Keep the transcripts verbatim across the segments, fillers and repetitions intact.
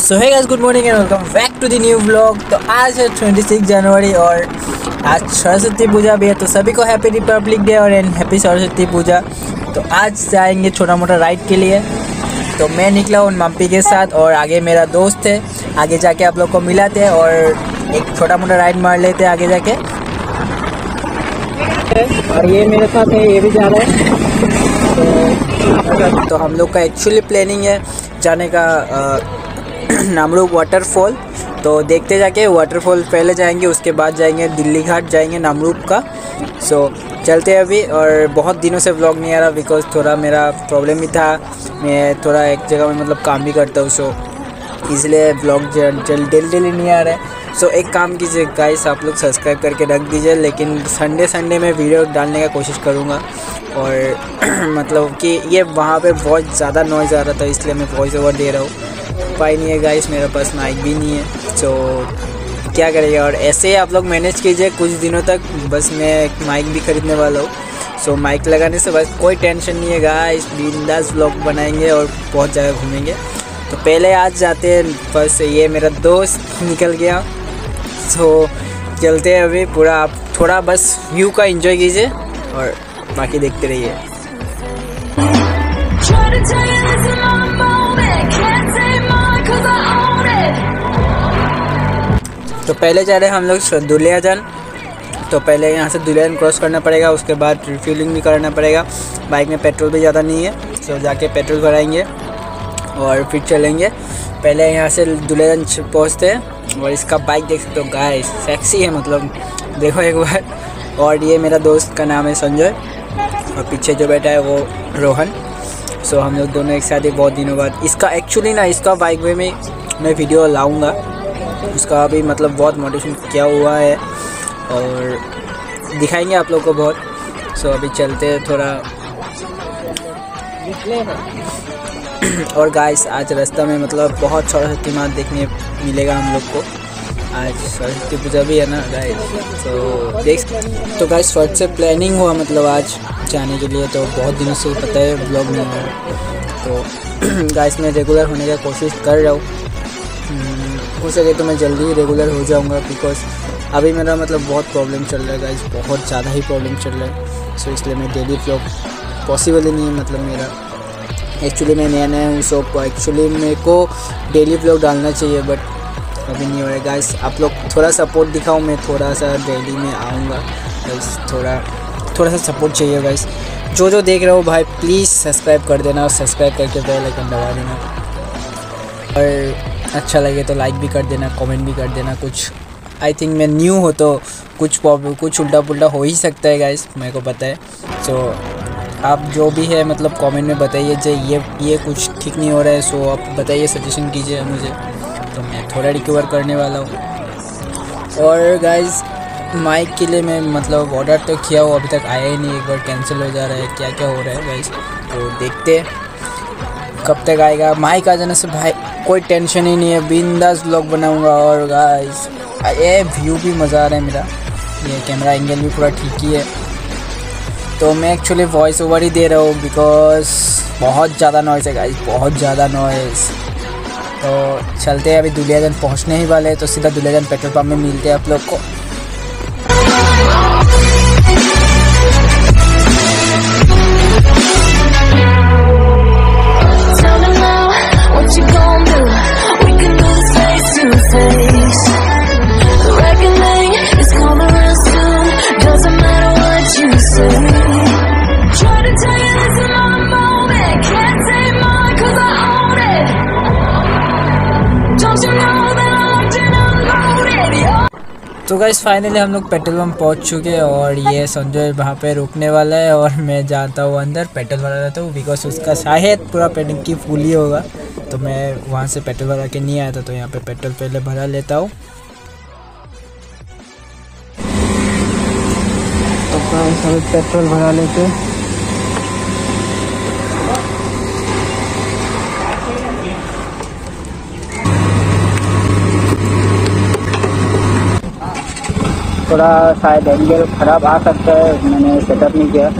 So hey guys, good morning and welcome back to the new vlog. तो आज है छब्बीस जनवरी और आज सरस्वती पूजा भी है, तो सभी को हैप्पी रिपब्लिक डे और एंड हैप्पी सरस्वती पूजा। तो आज जाएंगे छोटा मोटा राइड के लिए। तो मैं निकला हूँ मम्पी के साथ और आगे मेरा दोस्त है, आगे जाके आप लोग को मिलाते हैं और एक छोटा मोटा राइड मार लेते हैं आगे जाके। और ये मेरे साथ है, ये भी जा रहा है। तो, तो हम लोग का एक्चुअली प्लानिंग है जाने का आ, नामरूप वाटरफॉल। तो देखते जाके वाटरफॉल पहले जाएंगे, उसके बाद जाएंगे दिल्ली घाट जाएंगे नामरूप का। सो so, चलते हैं अभी। और बहुत दिनों से व्लॉग नहीं आ रहा बिकॉज थोड़ा मेरा प्रॉब्लम ही था, मैं थोड़ा एक जगह में मतलब काम भी करता हूँ, सो इसलिए व्लॉग जल डेली डेली नहीं आ रहा है। सो so, एक काम कीजिए गाइस, आप लोग सब्सक्राइब करके रख दीजिए, लेकिन संडे संडे में वीडियो डालने का कोशिश करूँगा। और मतलब कि ये वहाँ पे बहुत ज़्यादा नॉइज़ आ रहा था, इसलिए मैं वॉइस ओवर दे रहा हूँ। उपाय नहीं है गाइस, मेरे पास माइक भी नहीं है, सो क्या करेगा। और ऐसे ही आप लोग मैनेज कीजिए कुछ दिनों तक। बस मैं एक माइक भी ख़रीदने वाला हूँ, सो माइक लगाने से बस कोई टेंशन नहीं है गाइस, बिंदास व्लॉग बनाएंगे और बहुत जगह घूमेंगे। तो पहले आज जाते हैं, बस ये मेरा दोस्त निकल गया, सो चलते हैं अभी। पूरा आप थोड़ा बस व्यू का एंजॉय कीजिए और बाकी देखते रहिए। तो पहले जा रहे हैं हम लोग दुलियाजान। तो पहले यहाँ से दुलियाजान क्रॉस करना पड़ेगा, उसके बाद रिफ्यूलिंग भी करना पड़ेगा। बाइक में पेट्रोल भी ज़्यादा नहीं है, तो जाके पेट्रोल भराएंगे और फिर चलेंगे। पहले यहाँ से दुलियाजान पहुँचते हैं और इसका बाइक देख सकते हो गाइस, सेक्सी है, मतलब देखो एक बार। और ये मेरा दोस्त का नाम है संजय और पीछे जो बैठा है वो रोहन। सो so, हम लोग दोनों एक साथ ही बहुत दिनों बाद। इसका एक्चुअली ना इसका बाइक वे में मैं वीडियो लाऊंगा, उसका अभी मतलब बहुत मोटिवेशन किया हुआ है और दिखाएंगे आप लोग को बहुत। सो so, अभी चलते हैं थोड़ा। और गाइस आज रास्ता में मतलब बहुत सरस्वती माँ देखने मिलेगा हम लोग को। आज सरस्वती पूजा भी है ना गाइस, तो देख। तो गाइस फर्स्ट से प्लानिंग हुआ मतलब आज जाने के लिए, तो बहुत दिनों से पता है ब्लॉग नहीं हुआ। तो गाइस मैं रेगुलर होने की कोशिश कर रहा हूँ, हो सके तो मैं जल्दी ही रेगुलर हो जाऊँगा बिकॉज अभी मेरा मतलब बहुत प्रॉब्लम चल रहा है गाइस, बहुत ज़्यादा ही प्रॉब्लम चल रहा है। सो इसलिए मैं डेली व्लॉग पॉसिबल ही नहीं है, मतलब मेरा एक्चुअली मैं नया नया हूँ, सो एक्चुअली मेरे को डेली व्लॉग डालना चाहिए बट अभी नहीं हो रहा है गाइस। आप लोग थोड़ा सपोर्ट दिखाओ, मैं थोड़ा सा डेली में आऊँगा गाइस, थोड़ा थोड़ा सा सपोर्ट चाहिए गाइस। जो जो देख रहे हो भाई प्लीज़ सब्सक्राइब कर देना और सब्सक्राइब करके बेल आइकन दबा देना, और अच्छा लगे तो लाइक भी कर देना, कमेंट भी कर देना। कुछ आई थिंक मैं न्यू हो तो कुछ प्रॉब्लम कुछ उल्टा पुल्टा हो ही सकता है गाइस, मेरे को पता है। सो so, आप जो भी है मतलब कमेंट में बताइए जो ये ये कुछ ठीक नहीं हो रहा है, सो so, आप बताइए, सजेशन कीजिए मुझे, तो मैं थोड़ा रिकवर करने वाला हूँ। और गाइस माइक के लिए मैं मतलब ऑर्डर तो किया हो, अभी तक आया ही नहीं, एक बार कैंसिल हो जा रहा है, क्या क्या हो रहा है गाइस, तो देखते कब तक आएगा। माइक आ जाने से भाई कोई टेंशन ही नहीं है, बिंदास व्लॉग बनाऊंगा। और गाइस ये व्यू भी मज़ा आ रहा है मेरा, ये कैमरा एंगल भी पूरा ठीक ही है। तो मैं एक्चुअली वॉइस ओवर ही दे रहा हूँ बिकॉज बहुत ज़्यादा नॉइज़ है गाइस, बहुत ज़्यादा नॉइज़। तो चलते हैं, अभी दुलियाजान पहुँचने ही वाले हैं, तो सीधा दुलियाजान पेट्रोल पंप में मिलते हैं आप लोग को। तो गाइस फाइनली हम लोग पेट्रोल पंप पहुंच चुके हैं और ये संजय वहाँ पे रुकने वाला है और मैं जाता हूँ अंदर पेट्रोल भरा रहता हूँ बिकॉज उसका शायद पूरा पेट्रोल की फुल ही होगा, तो मैं वहाँ से पेट्रोल भरा के नहीं आया था, तो यहाँ पे पेट्रोल पहले भरा लेता हूँ। तो पेट्रोल भरा लेते हैं। थोड़ा शायद एंगल ख़राब आ सकता है, मैंने सेटअप नहीं किया।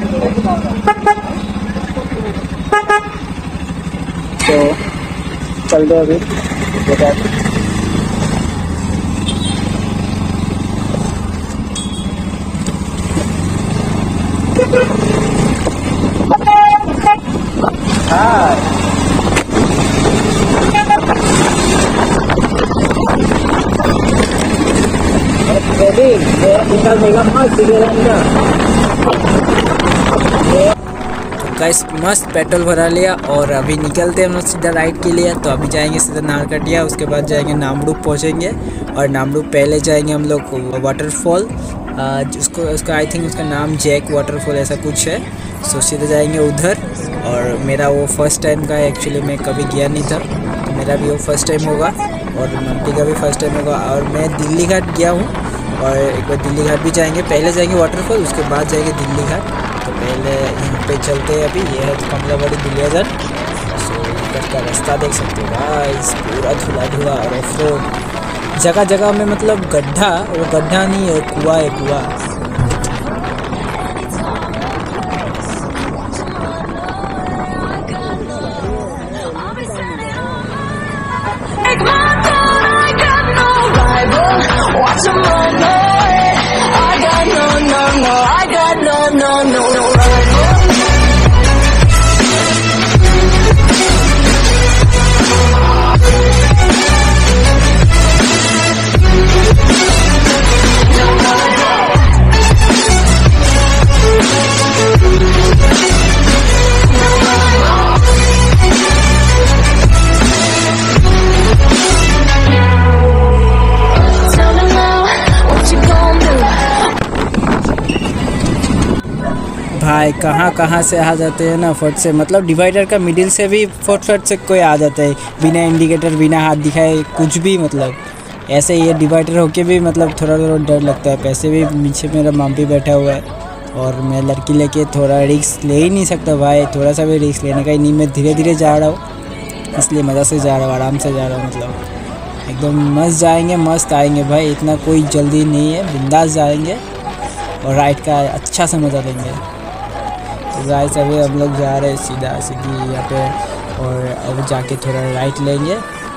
तो चलते अभी। गाइस मस्त पेट्रोल भरा लिया और अभी निकलते हैं हम लोग सीधा राइड के लिए। तो अभी जाएंगे सीधा नारकटिया, उसके बाद जाएंगे नामरूप पहुंचेंगे और नामरूप पहले जाएंगे हम लोग वाटरफॉल, जिसको उसका आई थिंक उसका नाम जैक वाटरफॉल ऐसा कुछ है। सो सीधा जाएंगे उधर। और मेरा वो फर्स्ट टाइम का है, एक्चुअली मैं कभी गया नहीं था, तो मेरा भी वो फर्स्ट टाइम होगा और मम्मी का भी फर्स्ट टाइम होगा। और मैं दिल्ली घाट गया हूँ और एक बार दिल्ली घाट भी जाएंगे, पहले जाएंगे वाटरफॉल उसके बाद जाएंगे दिल्ली घाट। तो पहले यहाँ पे चलते हैं, अभी ये है कमलाबाड़ी दुलियागंज। सो इधर का रास्ता देख सकते हो गाइस, पूरा धुला धुला और ऑफ रोड, जगह जगह में मतलब गड्ढा, वो गड्ढा नहीं है कुआं है कुआं। भाई कहाँ कहाँ से आ जाते हैं ना फट से, मतलब डिवाइडर का मिडिल से भी फट फट से कोई आ जाता है, बिना इंडिकेटर बिना हाथ दिखाए कुछ भी। मतलब ऐसे ये डिवाइडर होके भी मतलब थोड़ा थोड़ा डर लगता है। पैसे भी पीछे मेरा मामी बैठा हुआ है और मैं लड़की लेके थोड़ा रिस्क ले ही नहीं सकता भाई, थोड़ा सा भी रिस्क लेने का ही नहीं। मैं धीरे धीरे जा रहा हूँ, इसलिए मज़ा से जा रहा हूँ, आराम से जा रहा हूँ, मतलब एकदम मस्त जाएंगे मस्त आएंगे भाई, इतना कोई जल्दी नहीं है, बिंदास जाएंगे और राइड का अच्छा से मज़ा लेंगे। तो गाइस अभी हम लोग जा रहे हैं सीधा सीधी यहाँ पे और अब जाके थोड़ा राइट लेंगे।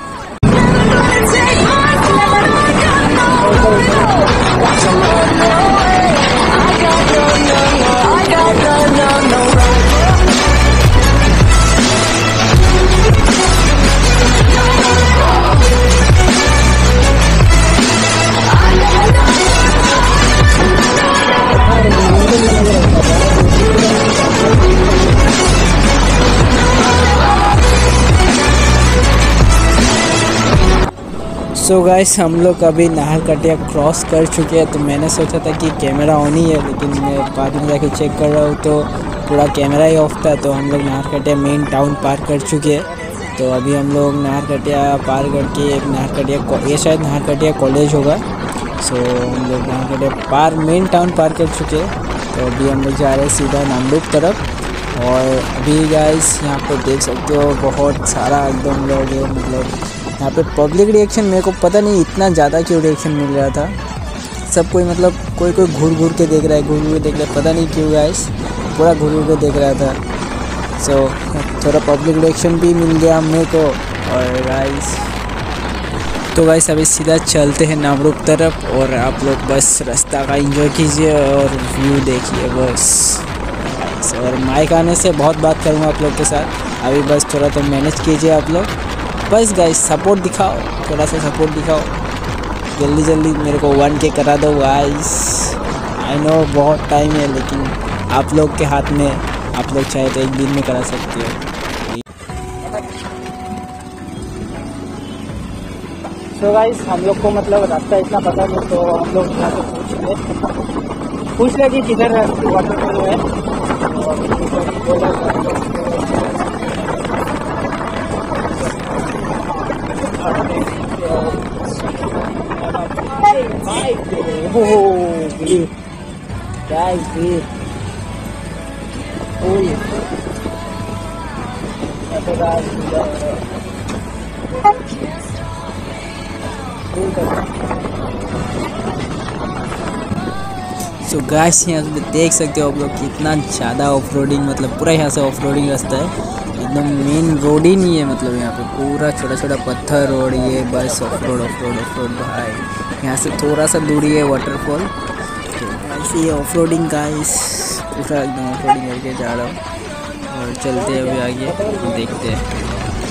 सो so गाइस हम लोग अभी नाहरकटिया क्रॉस कर चुके हैं। तो मैंने सोचा था कि कैमरा ऑन ही है, लेकिन मैं बाद में जाके चेक कर रहा हूँ तो पूरा कैमरा ही ऑफ था। तो हम लोग नाहरकटिया मेन टाउन पार कर चुके हैं। तो अभी हम लोग नाहरकटिया पार करके एक नाहरकटिया, ये शायद नाहरकटिया कॉलेज होगा। सो so, हम लोग नाहरकटिया पार मेन टाउन पार कर चुके हैं। तो अभी हम लोग जा रहे हैं सीधा नामरूप तरफ। और अभी गाइस यहाँ पर देख सकते हो बहुत सारा एकदम लोग है, मतलब यहाँ पे पब्लिक रिएक्शन मेरे को पता नहीं इतना ज़्यादा क्यों रिएक्शन मिल रहा था। सब कोई मतलब कोई कोई घूर घूर के देख रहा है, घूर घूर के देख रहा है, पता नहीं क्यों गाइस, पूरा घूर घूर के देख रहा था। सो so, थोड़ा पब्लिक रिएक्शन भी मिल गया मेरे को। और गाइस तो गाइस अभी सीधा चलते हैं नामरूप तरफ और आप लोग बस रास्ता का एंजॉय कीजिए और व्यू देखिए बस। और माइक आने से बहुत बात करूँगा आप लोग के साथ, अभी बस थोड़ा तो मैनेज कीजिए आप लोग बस। गाइस सपोर्ट दिखाओ, थोड़ा सा सपोर्ट दिखाओ, जल्दी जल्दी मेरे को वन के करा दो गाइस। आई नो बहुत टाइम है, लेकिन आप लोग के हाथ में, आप लोग चाहे तो एक दिन में करा सकते हो। तो गाइस हम लोग को मतलब रास्ता इतना पता नहीं, तो हम लोग यहाँ से पूछ ले पूछ ले कि किधर वाटरफॉल है। सो गाइस यहाँ पे देख सकते हो आप लोग कितना ज़्यादा ऑफ रोडिंग, मतलब पूरा यहाँ से ऑफ रोडिंग रास्ता है, एकदम मेन रोड ही नहीं है, मतलब यहाँ पे पूरा छोटा छोटा पत्थर रोड, ये बस off road off road off road भाई। यहाँ से थोड़ा सा दूरी है वाटरफॉल, तो ऐसे ही ऑफ रोडिंग गाइस, पूरा एकदम ऑफ रोडिंग करके जा रहा हूँ और चलते हैं अभी आगे, देखते हैं।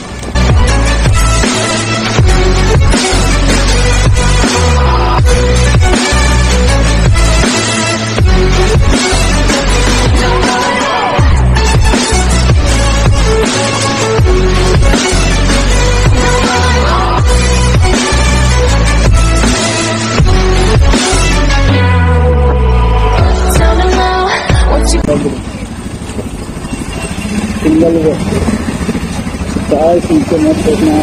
सिंगल वे चार सीटें मत देखना।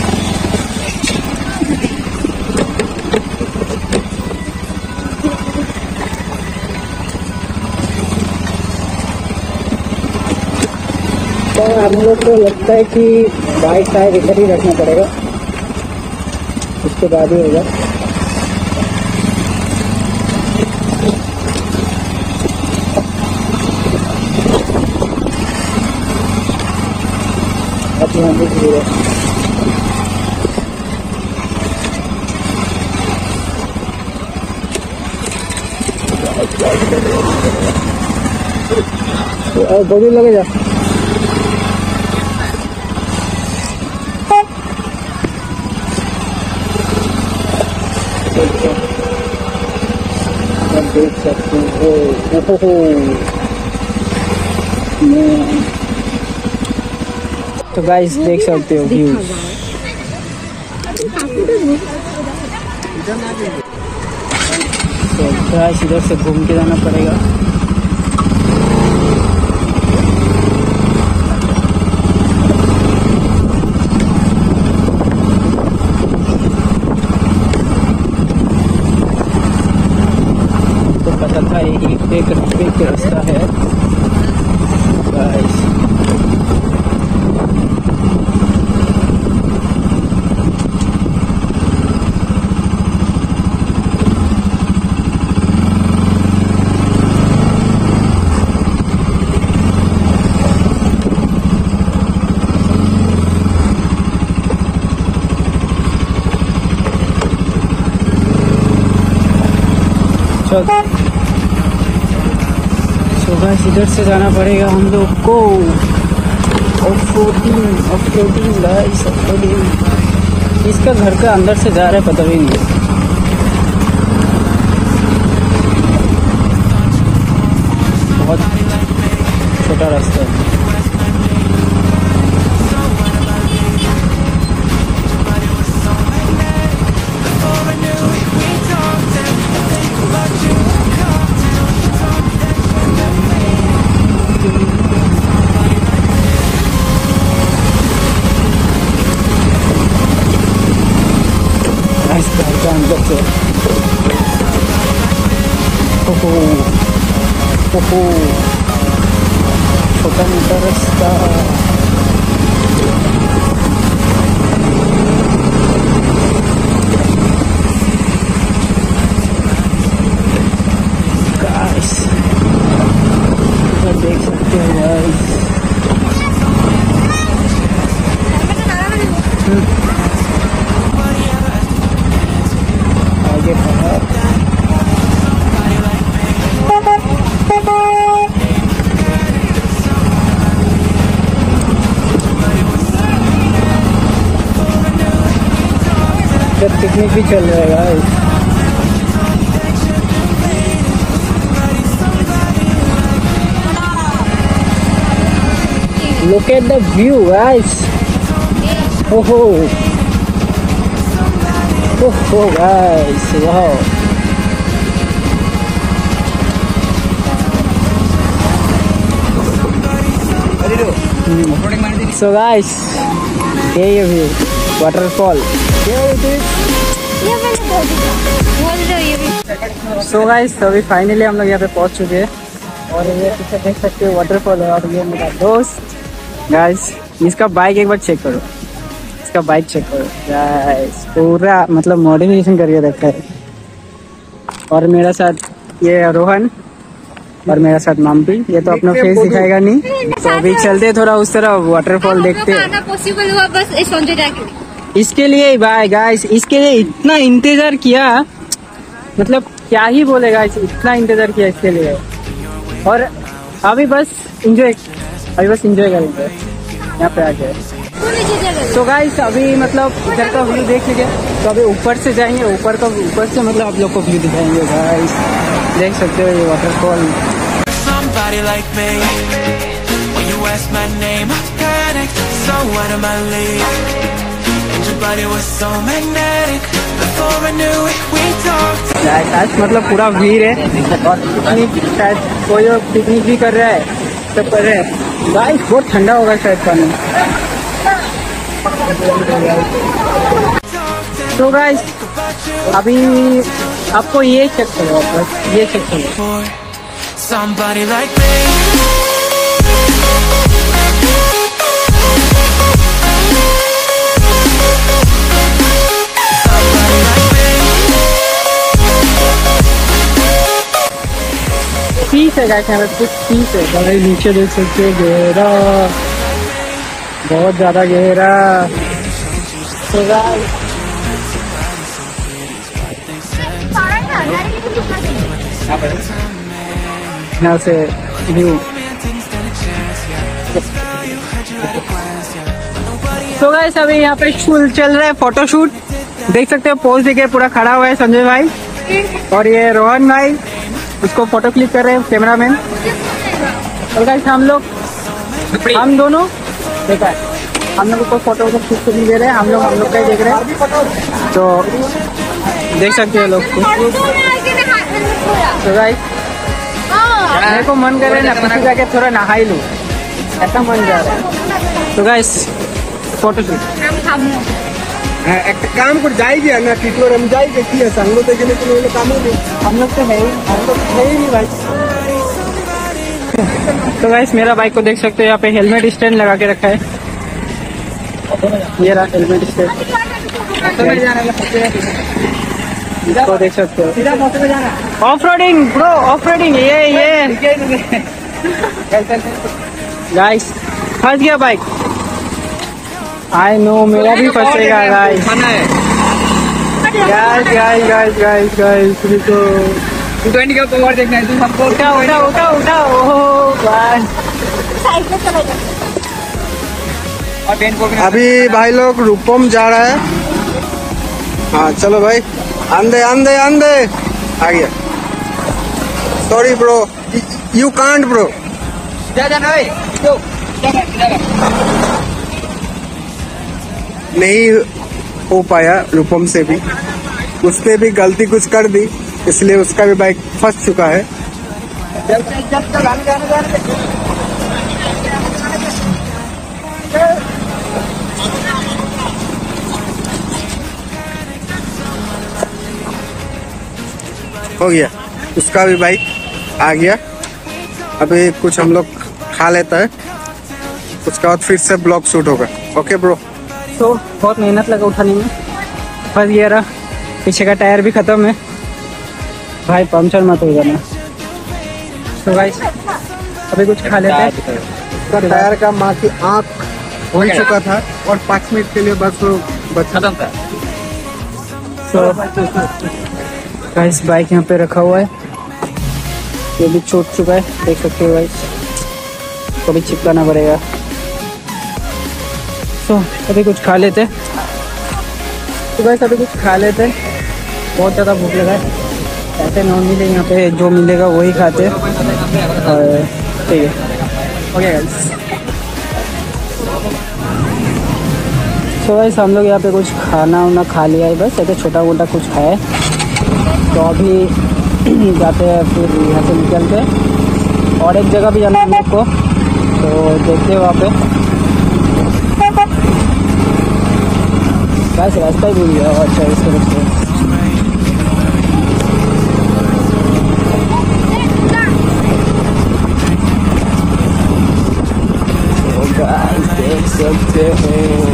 तो हम लोग को लगता है कि बाइक शायद इधर ही रखना पड़ेगा, उसके बाद ही होगा। अब यहाँ पे और बड़ी लगे जा देख सकते हो। तो गाइस देख सकते हो व्यू। तो गाइस इधर से घूम के जाना पड़ेगा। पता था यही एक एक रास्ता है गाइस। चल तो गाइस इधर से जाना पड़ेगा हम लोग को। Off roading off roading guys off roading. इसका घर का अंदर से जा रहा है पता भी नहीं। बहुत छोटा रास्ता है। अंदर से ओहो ओहो छोटा मोटा रास्ता। गाइस इधर देख सकते हो गाइस। आगे पहाड़ जब पिकनिक भी चल रहा है guys. Look at the view guys. ओहो ओहो गाइस वाओ। सो गाइस ये ये व्यू वाटरफॉल। सो गाइस अभी फाइनली हम लोग यहाँ पे पहुँच चुके हैं और ये पीछे देख सकते हो वाटरफॉल है। और ये मेरा दोस्त गाइस, इसका बाइक एक बार चेक करो, इसका बाइक चेक करो गाइस, पूरा मतलब मॉडिफिकेशन करके रखा है। और मेरा साथ ये रोहन, और मेरा साथ माम्पी। ये तो अपना फेस दिखाएगा नहीं, तो अभी चलते थोड़ा उस तरफ वाटरफॉल देखते। पॉसिबल हुआ बस इस संजय इसके लिए ही भाई गाइस, इसके लिए इतना इंतजार किया, मतलब क्या ही बोलेगा, इतना इंतजार किया इसके लिए। और अभी बस इंजॉय, अभी बस इंजॉय करेंगे यहाँ पे आके। तो गाइस अभी मतलब इधर का व्यू देख लीजिए, तो अभी ऊपर से जाएंगे, ऊपर का ऊपर से मतलब आप लोग को व्यू दिखाएंगे गाइस। देख सकते हो ये वाटरफॉल। आज मतलब पूरा भीड़ है और पिकनिक, शायद कोई और पिकनिक भी कर रहा है, सब कर रहे हैं गाइस। बहुत ठंडा होगा शायद पानी। तो गाइस अभी आपको ये चेक करो, बस ये चेक करो। पीस है गाइस, यहाँ पे कुछ पीस है भाई। नीचे देख सकते हो गहरा, बहुत ज्यादा गहरा। तो गाइस यहाँ से व्यू। तो गाइस अभी यहाँ पे शूट चल रहा है, फोटोशूट देख सकते हो। पोज देके पूरा खड़ा हुआ है संजय भाई, और ये रोहन भाई उसको फोटो क्लिक कर रहे हैं, कैमरामैन। और गाइस हम लोग, हम दोनों देखा है, हम लोग को फोटो को खींच नहीं दे रहे हैं, हम लोग हम लोग का ही देख रहे हैं। तो देख सकते हो लोग। तो गाइस मेरे को मन कर रहा है ना पीछे जाके थोड़ा नहा ही लूँ, ऐसा मन जा रहा है। तो गाइस फोटोशूट একটা কাম করে যাই গিয়া না কি করে আমি যাই কি আছে हम लोग देखे नहीं तो लोग काम नहीं, हम लोग तो है ही, हम लोग है ही नहीं भाई। तो गाइस मेरा बाइक को देख सकते हो, यहाँ पे हेलमेट स्टैंड लगा के रखा है। ये रहा हेलमेट स्टैंड, इसको देख सकते हो। Off roading bro, off roading. ये ये गाइस फंस गया बाइक। आई नो मेरा भी फंसेगा guys. Guys guys guys guys guys रुको, तू तो इनका पावर देखना है, तू हमको उठा उठा उठा उठा। ओहो भाई अभी भाई लोग रूपम जा रहा है। हाँ चलो भाई, आंदे आंदे आंदे आ गया। Sorry bro, you can't bro. जा जा भाई, नहीं हो पाया रूपम से भी, उसने भी गलती कुछ कर दी, इसलिए उसका भी बाइक फंस चुका है। हो गया, उसका भी बाइक आ गया। अभी कुछ हम लोग खा लेता है, उसके बाद फिर से ब्लॉग शूट होगा। Okay bro. तो बहुत मेहनत लगा उठाने में, फंस गया रहा। पीछे का टायर भी खत्म है भाई, पंचर मत हो जाना। तो गाइस अभी कुछ खा लेते हैं। उसका टायर का माँ की आँख हो चुका था और पाँच मिनट के लिए बस वो खत्म था। तो गाइस बाइक यहाँ पे रखा हुआ है, ये भी छूट चुका है, देख सकते हो गाइस। तो भी चिपकाना पड़ेगा। तो अभी कुछ खा लेते। तो गाइस अभी कुछ खा लेते, बहुत ज़्यादा भूख लगा है। ऐसे नॉन मिले यहाँ पे, जो मिलेगा वही खाते। और ठीक है, ओके गाइस। तो गाइस हम लोग यहाँ पे कुछ खाना वाना खा लिया है, बस ऐसे छोटा मोटा कुछ खाया है। तो अभी जाते हैं, फिर यहाँ से निकलते और एक जगह भी जाना है हम लोग को, तो देखते हैं वहाँ पे। गाइस रास्ता ही भूल गया। अच्छा इसके रास्ते गाइस देख सकते हो।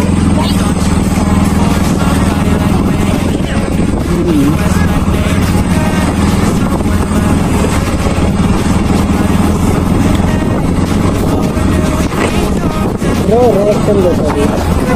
लो रिएक्शन देखो अभी।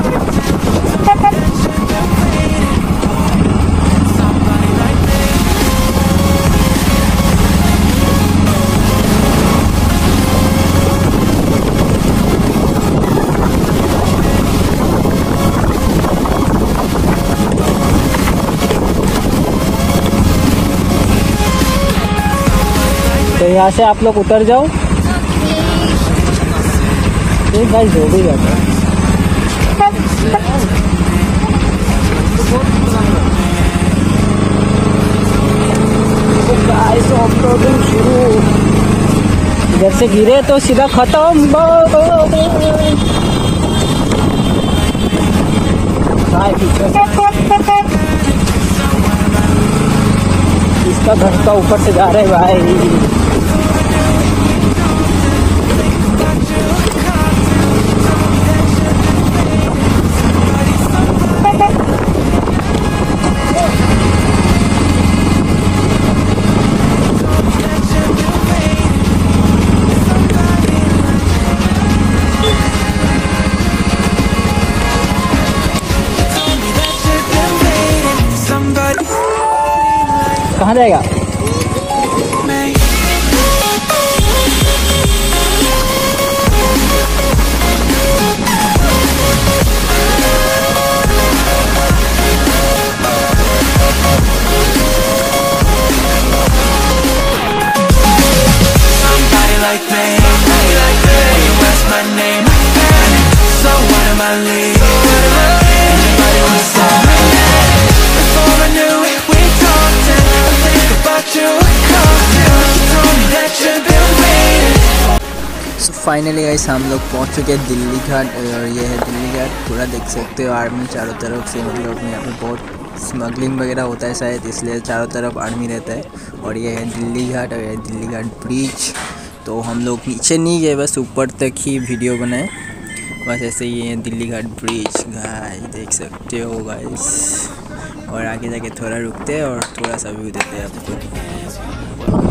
तो यहाँ से आप लोग उतर जाओ। एक भाई जो भी जाता है। शुरू इधर से गिरे तो सीधा खत्म। इसका धक्का ऊपर से जा रहा है भाई। कहाँ जाएगा? फाइनली गाइस हम लोग पहुंच चुके हैं दिल्ली घाट। और ये है दिल्ली घाट, पूरा देख सकते हो आर्मी चारों तरफ से। मतलब यहाँ पे बहुत स्मगलिंग वगैरह होता है शायद, इसलिए चारों तरफ आर्मी रहता है। और ये है दिल्ली घाट और ये है दिल्ली घाट ब्रिज। तो हम लोग नीचे नहीं गए, बस ऊपर तक ही वीडियो बनाए बस। ऐसे ही है दिल्ली घाट ब्रिज गाइस, देख सकते हो गाइस। और आगे जाके थोड़ा रुकते हैं और थोड़ा सा व्यू देते हैं आपको।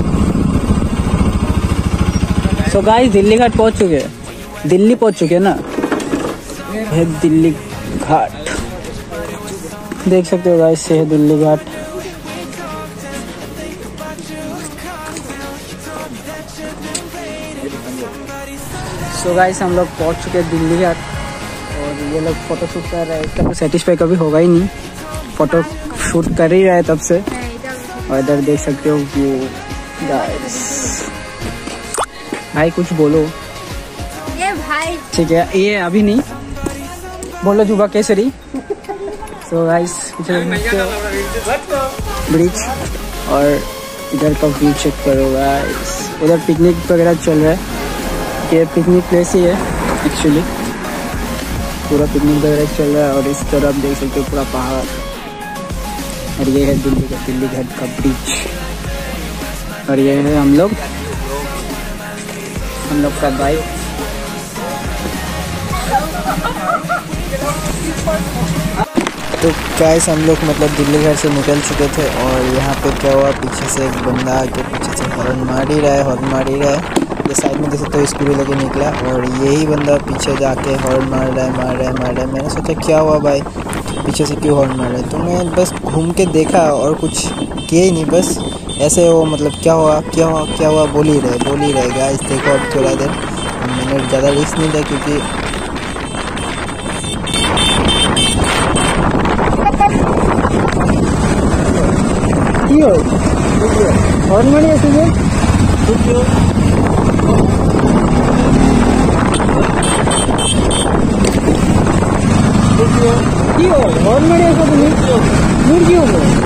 तो गाइस दिल्ली घाट पहुंच चुके हैं, दिल्ली पहुंच चुके हैं ना। है दिल्ली घाट, देख सकते हो गाइस, ये है दिल्ली घाट। सो गाइस हम लोग पहुंच चुके हैं दिल्ली घाट। और ये लोग फोटो शूट कर रहे हैं, इसका तो सेटिस्फाई कभी होगा ही नहीं, फोटो शूट कर ही रहे तब से। और इधर देख सकते हो व्यू गाइस। भाई कुछ बोलो। ये भाई ठीक है, ये अभी नहीं बोलो जुबा केसरी। सो गाइस ब्रिज और इधर का व्यू चेक करो गाइस। उधर पिकनिक वगैरह चल रहा है, ये पिकनिक प्लेस ही है एक्चुअली, पूरा पिकनिक वगैरह चल रहा है। और इस तरफ देख सकते हो पूरा पहाड़। और ये है दिल्ली का दिल्ली घाट का ब्रिज। और ये है हम लोग हम लोग का बाइक। तो गाइस हम लोग मतलब दिल्ली घर से निकल चुके थे। और यहाँ पे क्या हुआ, पीछे से एक बंदा आके पीछे से हॉर्न मार ही रहा है हॉर्न मार ही रहा है। ये साइड में जैसे तो स्कूटी लेके निकला और यही बंदा पीछे जाके हॉर्न मार रहा है मार रहा है मार रहा है। मैंने सोचा क्या हुआ भाई, पीछे से क्यों हॉर्न मार रहा है। तो मैं बस घूम के देखा और कुछ किया ही नहीं, बस ऐसे वो मतलब क्या हुआ क्या हुआ क्या हुआ बोल ही रहे बोल ही रहे गाइस। देखो अब थोड़ा देर मैंने ज़्यादा रिस्क नहीं लिया क्योंकि हॉर्न मारी ऐसे हॉर्न मारी ऐसा मुर्गी हो गया।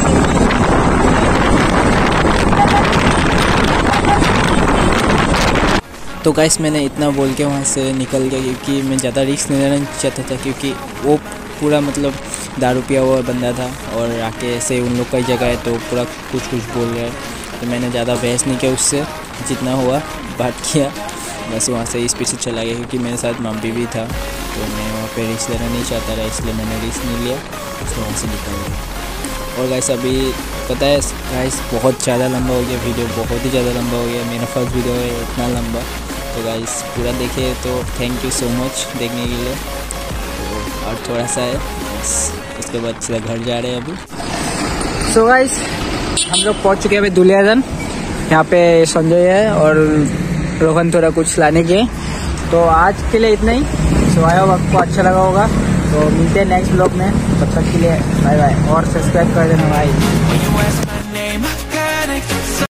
तो गाइस मैंने इतना बोल के वहाँ से निकल गया क्योंकि मैं ज़्यादा रिस्क नहीं लेना चाहता था, क्योंकि वो पूरा मतलब दारू पिया हुआ बंदा था और आके ऐसे उन लोग का ही जगह है तो पूरा कुछ कुछ बोल रहा है। तो मैंने ज़्यादा बहस नहीं किया उससे, जितना हुआ बात किया बस वहाँ से इस पीछे चला गया। क्योंकि मेरे साथ मम्मी भी था तो मैं वहाँ पे रिस्क लेना नहीं चाहता रहा, इसलिए मैंने रिस्क नहीं लिया, तो वहाँ से निकल गया। और गाइस अभी पता है गाइस बहुत ज़्यादा लंबा हो गया वीडियो, बहुत ही ज़्यादा लंबा हो गया। मेरा फर्स्ट वीडियो है इतना लंबा, तो गाइस पूरा देखे तो थैंक यू सो मच देखने के लिए। तो और थोड़ा सा है बस, उसके बाद सीधा घर जा रहे हैं अभी। सो गाइस हम लोग पहुंच चुके हैं अभी दुलियाजन। यहाँ पे संजय है और रोहन थोड़ा कुछ लाने के। तो आज के लिए इतना ही। सो आई होप आपको अच्छा लगा होगा। तो मिलते हैं नेक्स्ट ब्लॉग में, तब तक के लिए बाय बाय और सब्सक्राइब कर देना भाई।